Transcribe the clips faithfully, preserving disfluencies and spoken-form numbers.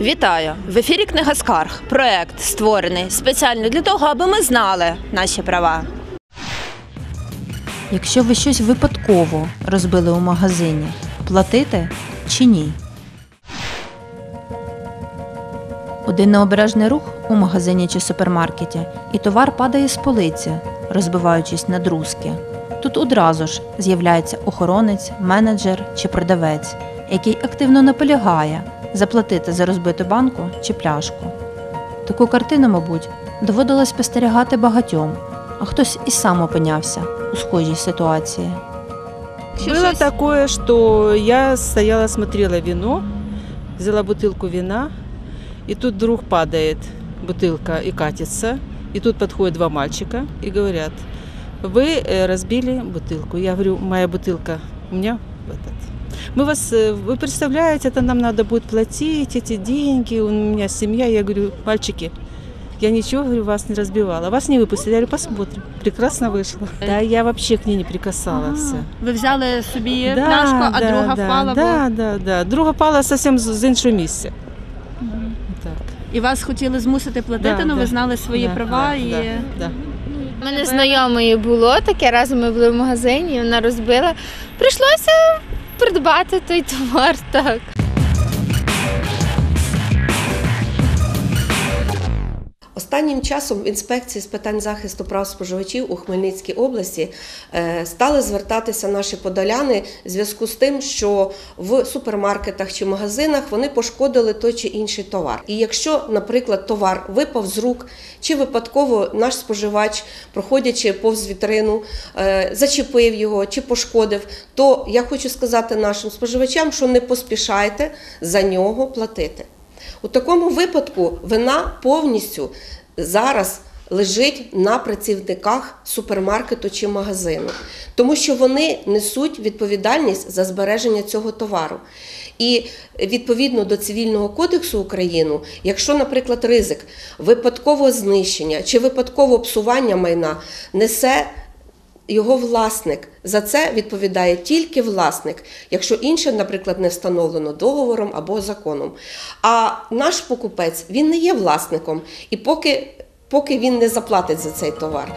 Вітаю! В ефірі «Книга скарг». Проект створений спеціально для того, аби ми знали наші права. Якщо ви щось випадково розбили у магазині, платити чи ні? Один необережний рух у магазині чи супермаркеті, і товар падає з полиці, розбиваючись на друзки. Тут одразу ж з'являється охоронець, менеджер чи продавець, який активно наполягає заплатити за розбиту банку чи пляшку. Таку картину, мабуть, доводилось спостерігати багатьом, а хтось і сам опинявся у схожій ситуації. Было такое, что я стояла, смотрела вино, взяла бутылку вина, и тут вдруг падает бутылка и катится, и тут подходят два мальчика и говорят: вы разбили бутылку. Я говорю: моя бутылка у меня этот. Мы вас, вы представляете, это нам надо будет платить эти деньги, у меня семья. Я говорю: мальчики, я ничего, говорю, вас не разбивала. Вас не выпустили. Я говорю: посмотрим. Прекрасно вышло. Да, я вообще к ней не прикасалась. Ви взяли собі Да, пляшку, а да, друга да, впала? Да, да, да. Друга впала совсем з іншого місця. Так. І вас хотіли змусити платити, Да, але да, ви знали свої да, права. да, і... да, да. У мене знайомої було таке, разом ми були в магазині, вона розбила. Прийшлося придбати той товар, так. Останнім часом в інспекції з питань захисту прав споживачів у Хмельницькій області стали звертатися наші подоляни в зв'язку з тим, що в супермаркетах чи магазинах вони пошкодили той чи інший товар. І якщо, наприклад, товар випав з рук, чи випадково наш споживач, проходячи повз вітрину, зачепив його чи пошкодив, то я хочу сказати нашим споживачам, що не поспішайте за нього платити. У такому випадку вина повністю зараз лежить на працівниках супермаркету чи магазину, тому що вони несуть відповідальність за збереження цього товару. І відповідно до Цивільного кодексу України, якщо, наприклад, ризик випадкового знищення чи випадкового псування майна несе його власник, за це відповідає тільки власник, якщо інше, наприклад, не встановлено договором або законом. А наш покупець, він не є власником, і поки, поки він не заплатить за цей товар.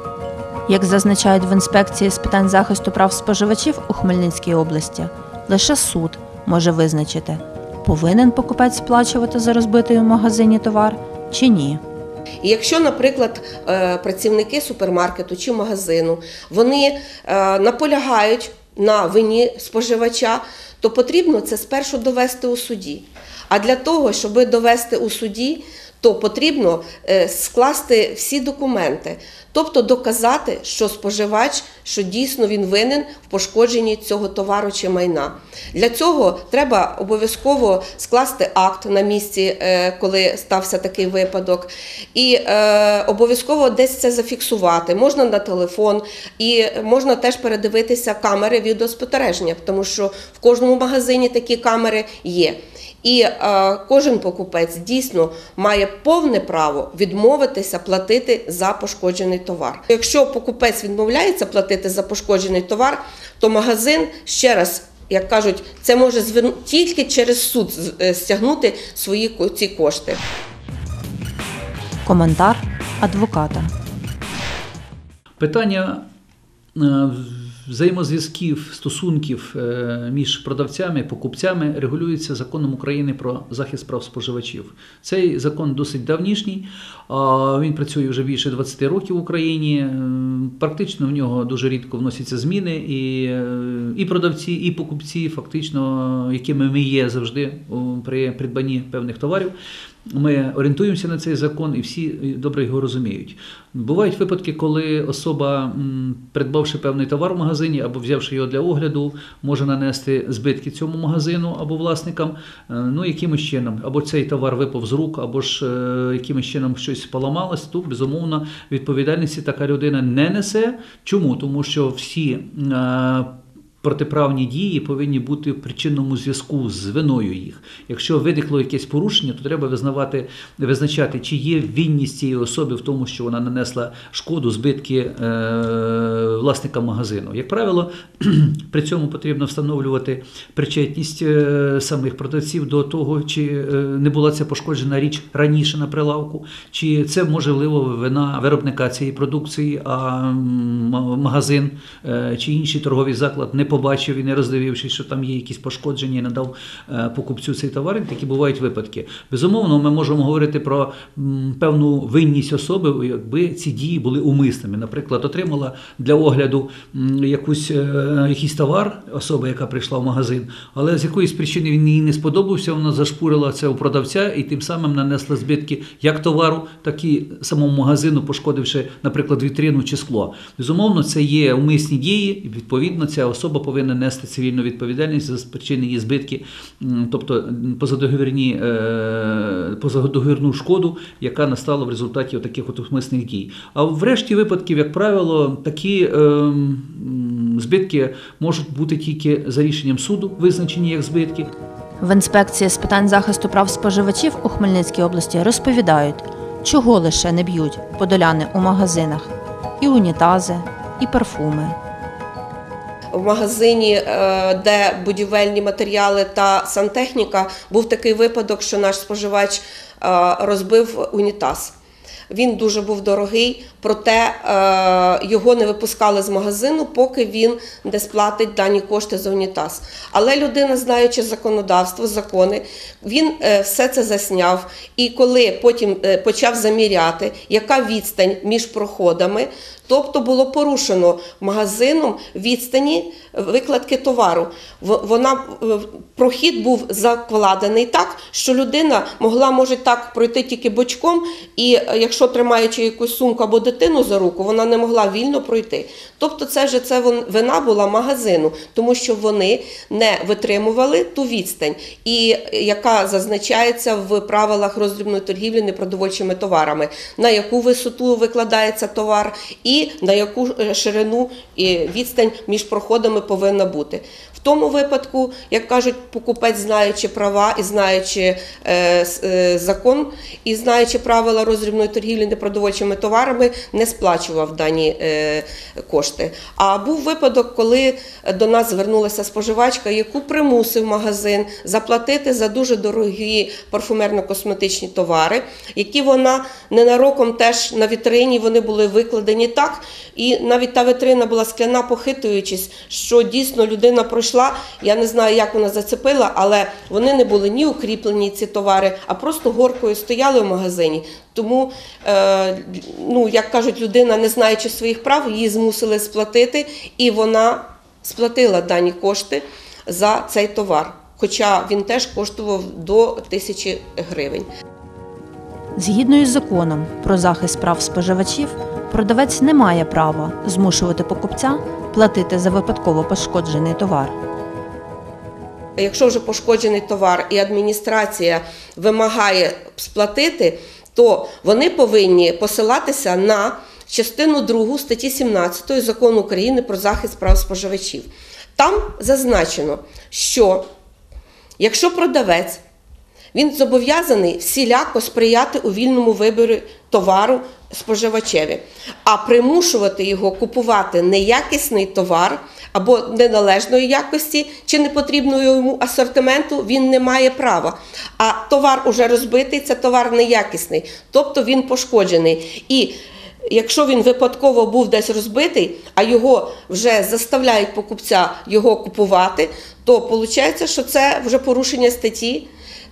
Як зазначають в інспекції з питань захисту прав споживачів у Хмельницькій області, лише суд може визначити, повинен покупець сплачувати за розбитий у магазині товар чи ні. І якщо, наприклад, працівники супермаркету чи магазину, вони наполягають на вині споживача, то потрібно це спершу довести у суді. А для того, щоб довести у суді, то потрібно скласти всі документи, тобто доказати, що споживач, що дійсно він винен в пошкодженні цього товару чи майна. Для цього треба обов'язково скласти акт на місці, коли стався такий випадок, і е, обов'язково десь це зафіксувати. Можна на телефон, і можна теж передивитися камери відеоспостереження, тому що в кожному магазині такі камери є. І е, кожен покупець дійсно має повне право відмовитися платити за пошкоджений товар. Якщо покупець відмовляється платити за пошкоджений товар, то магазин, ще раз, як кажуть, це може зверну... тільки через суд стягнути свої ці кошти. Коментар адвоката. Питання взаємозв'язків, стосунків між продавцями, покупцями регулюється Законом України про захист прав споживачів. Цей закон досить давнішній, він працює вже більше двадцяти років в Україні. Практично в нього дуже рідко вносяться зміни, і, і продавці, і покупці, фактично, якими ми є завжди при придбанні певних товарів, ми орієнтуємося на цей закон і всі добре його розуміють. Бувають випадки, коли особа, придбавши певний товар в магазині або взявши його для огляду, може нанести збитки цьому магазину або власникам, ну, якимось чином. Або цей товар випав з рук, або ж якимось чином щось поламалось, то, безумовно, відповідальності така людина не несе. Чому? Тому що всі протиправні дії повинні бути в причинному зв'язку з виною їх. Якщо виникло якесь порушення, то треба визнавати, визначати, чи є винність цієї особи в тому, що вона нанесла шкоду, збитки е, власника магазину. Як правило, при цьому потрібно встановлювати причетність е, самих продавців до того, чи е, не була ця пошкоджена річ раніше на прилавку, чи це, можливо, вина виробника цієї продукції, а магазин е, чи інший торговий заклад не побачив і не роздивившись, що там є якісь пошкодження, і надав покупцю цей товар. Такі бувають випадки. Безумовно, ми можемо говорити про м, певну винність особи, якби ці дії були умисними. Наприклад, отримала для огляду м, якусь, е, якийсь товар особа, яка прийшла в магазин, але з якоїсь причини він їй не сподобався, вона зашпурила це у продавця і тим самим нанесла збитки як товару, так і самому магазину, пошкодивши, наприклад, вітрину чи скло. Безумовно, це є умисні дії, і відповідно ця особа повинна нести цивільну відповідальність за спричинені збитки, тобто позадоговірні, позадоговірну шкоду, яка настала в результаті таких от умисних дій. А в решті випадків, як правило, такі е, збитки можуть бути тільки за рішенням суду, визначені як збитки. В інспекції з питань захисту прав споживачів у Хмельницькій області розповідають, чого лише не б'ють подоляни у магазинах: і унітази, і парфуми. В магазині, де будівельні матеріали та сантехніка, був такий випадок, що наш споживач розбив унітаз. Він дуже був дорогий, проте його не випускали з магазину, поки він не сплатить дані кошти за унітаз. Але людина, знаючи законодавство, закони, він все це засняв. І коли потім почав заміряти, яка відстань між проходами, тобто було порушено магазином відстані викладки товару. Вона, прохід був закладений так, що людина могла, може, так пройти тільки бочком, і якщо тримаючи якусь сумку або дитину за руку, вона не могла вільно пройти. Тобто це вже це вина була магазину, тому що вони не витримували ту відстань, і яка зазначається в правилах роздрібної торгівлі непродовольчими товарами, на яку висоту викладається товар і на яку ширину і відстань між проходами повинна бути. В тому випадку, як кажуть, покупець, знаючи права і знаючи е, е, закон, і знаючи правила роздрібної торгівлі непродовольчими товарами, не сплачував дані е, кошти. А був випадок, коли до нас звернулася споживачка, яку примусив магазин заплатити за дуже дорогі парфумерно-косметичні товари, які вона ненароком теж на вітрині, вони були викладені так, і навіть та вітрина була скляна, похитуючись, що дійсно людина пройшла, я не знаю, як вона зацепила, але вони не були ні укріплені, ці товари, а просто горкою стояли в магазині. Тому, е, ну, як кажуть, людина, не знаючи своїх прав, її змусили сплатити, і вона сплатила дані кошти за цей товар, хоча він теж коштував до тисячі гривень. Згідно із законом про захист прав споживачів, продавець не має права змушувати покупця платити за випадково пошкоджений товар. Якщо вже пошкоджений товар і адміністрація вимагає сплатити, то вони повинні посилатися на частину другу статті сімнадцятої Закону України про захист прав споживачів. Там зазначено, що якщо продавець, він зобов'язаний всіляко сприяти у вільному виборі товару споживачеві, а примушувати його купувати неякісний товар або неналежної якості чи непотрібного йому асортименту він не має права. А товар уже розбитий, це товар неякісний, тобто він пошкоджений. І якщо він випадково був десь розбитий, а його вже заставляють покупця його купувати, то виходить, що це вже порушення статті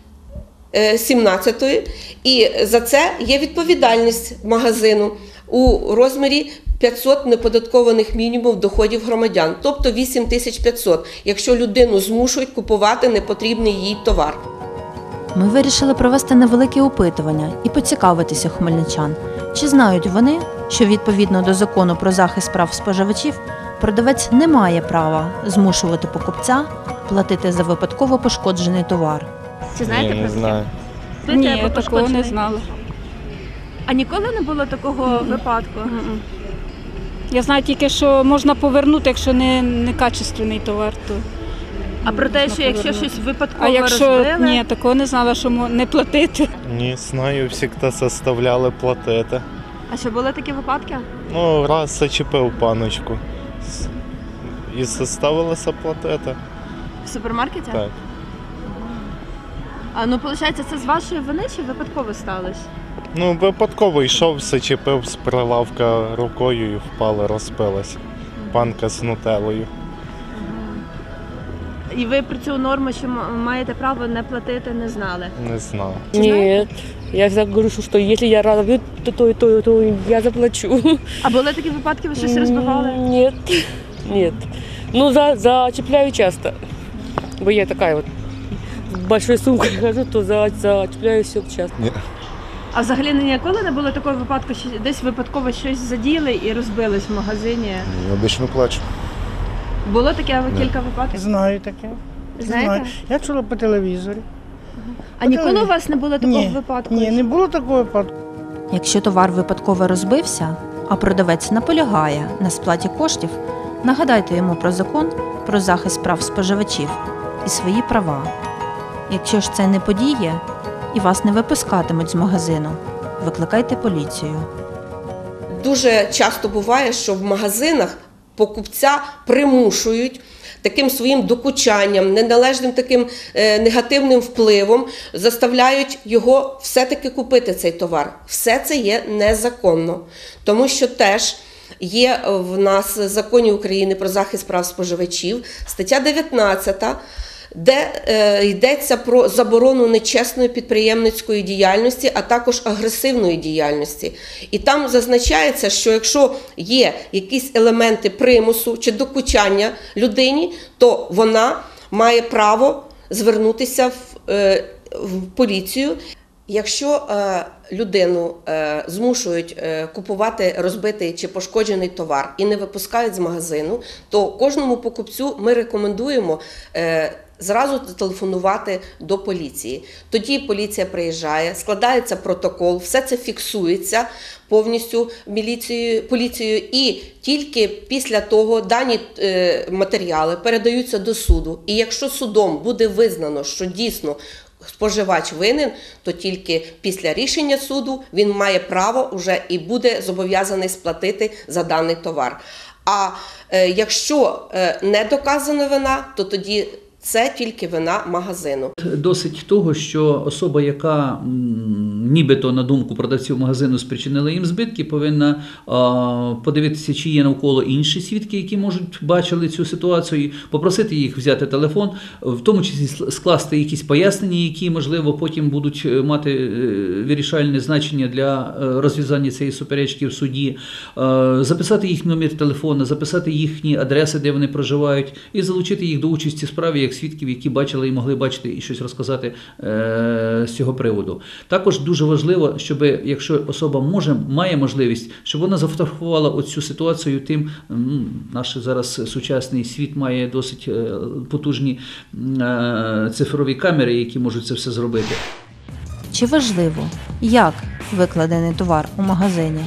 сімнадцятої, і за це є відповідальність магазину у розмірі п'ятсот неподаткованих мінімумів доходів громадян, тобто вісім тисяч п'ятсот, якщо людину змушують купувати непотрібний їй товар. Ми вирішили провести невелике опитування і поцікавитися хмельничан, чи знають вони, що відповідно до закону про захист прав споживачів продавець не має права змушувати покупця платити за випадково пошкоджений товар. Чи знаєте Ні, про не таке? знаю. Знаєте, Ні, про такого не пошкоджений? знала. А ніколи не було такого випадку? Я знаю тільки, що можна повернути, якщо не, не качественний товар, то А про те, можна що якщо повернути. щось випадково А якщо розбили? ні, такого не знала, що мо- не платити. Ні, знаю, завжди заставляли платити. А що були такі випадки? Ну, раз зачепив паночку. С- І заставилися платити. В супермаркеті? Так. А ну, виходить, це з вашої вини чи випадково сталося? Ну, випадково йшов, зачепив з прилавка рукою і впали, розпилась. Панка з нутеллою. І ви про цю норму, що м- маєте право не платити, не знали? Не знав. Нет, я всегда говорю, что, что если я разобью, то, то, то, то я заплачу. А були такі випадки, ви щось розбивали? Нет, нет. Ну, за, зачепляю часто. Бо я такая вот с большой сумкой хожу, то за, зачепляю все часто. А взагалі ніколи не було такого випадку, що десь випадково щось заділи і розбились в магазині? Я обично плачу. Було таке кілька випадків? Знаю таке. Знаєте? Знаю. Я чула по телевізорі. А ніколи у вас не було такого Ні, випадку? Ні, не було такого випадку. Якщо товар випадково розбився, а продавець наполягає на сплаті коштів, нагадайте йому про закон про захист прав споживачів і свої права. Якщо ж це не подіє і вас не випускатимуть з магазину, викликайте поліцію. Дуже часто буває, що в магазинах покупця примушують таким своїм докучанням, неналежним таким е, негативним впливом, заставляють його все-таки купити цей товар. Все це є незаконно, тому що теж є в нас в Законі України про захист прав споживачів стаття дев'ятнадцята, де е, йдеться про заборону нечесної підприємницької діяльності, а також агресивної діяльності. І там зазначається, що якщо є якісь елементи примусу чи докучання людині, то вона має право звернутися в, е, в поліцію. Якщо е, людину е, змушують е, купувати розбитий чи пошкоджений товар і не випускають з магазину, то кожному покупцю ми рекомендуємо е, зразу телефонувати до поліції. Тоді поліція приїжджає, складається протокол, все це фіксується повністю міліцією, поліцією, і тільки після того дані е, матеріали передаються до суду. І якщо судом буде визнано, що дійсно споживач винен, то тільки після рішення суду він має право вже і буде зобов'язаний сплатити за даний товар. А е, якщо е, не доказана вина, то тоді це тільки вина магазину. Досить того, що особа, яка м, нібито на думку продавців магазину спричинила їм збитки, повинна а, подивитися, чи є навколо інші свідки, які можуть бачили цю ситуацію, попросити їх взяти телефон, в тому числі скласти якісь пояснення, які, можливо, потім будуть мати е, вирішальне значення для е, розв'язання цієї суперечки в суді, е, записати їх номер телефону, записати їхні адреси, де вони проживають, і залучити їх до участі в справі як свідків, які бачили і могли бачити і щось розказати е, з цього приводу. Також дуже важливо, щоб, якщо особа може, має можливість, щоб вона зафотографувала оцю ситуацію тим, ну, наш зараз сучасний світ має досить е, потужні е, цифрові камери, які можуть це все зробити. Чи важливо, як викладений товар у магазині?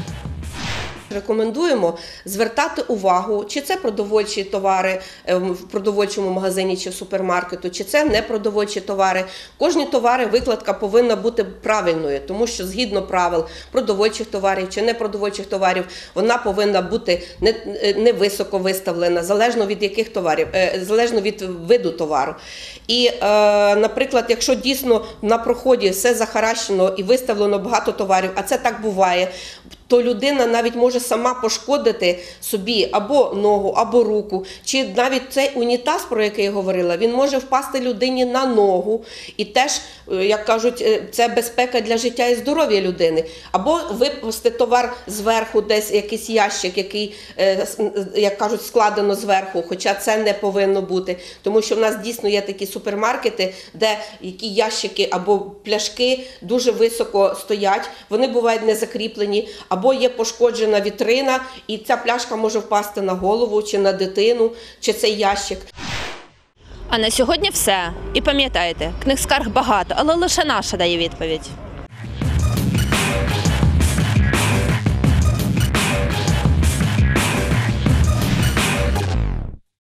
Рекомендуємо звертати увагу, чи це продовольчі товари в продовольчому магазині чи в супермаркету, чи це не продовольчі товари. Кожні товари викладка повинна бути правильною, тому що згідно правил продовольчих товарів чи непродовольчих товарів, вона повинна бути не, не високо виставлена, залежно від яких товарів, залежно від виду товару. І, наприклад, якщо дійсно на проході все захаращено і виставлено багато товарів, а це так буває, то людина навіть може сама пошкодити собі або ногу, або руку, чи навіть цей унітаз, про який я говорила, він може впасти людині на ногу, і теж, як кажуть, це безпека для життя і здоров'я людини. Або випусти товар зверху, десь якийсь ящик, який, як кажуть, складено зверху, хоча це не повинно бути, тому що в нас дійсно є такі супермаркети, де які ящики або пляшки дуже високо стоять, вони бувають не закріплені, або є пошкоджена вітрина, і ця пляшка може впасти на голову, чи на дитину, чи цей ящик. А на сьогодні все. І пам'ятайте, книг скарг багато, але лише наша дає відповідь.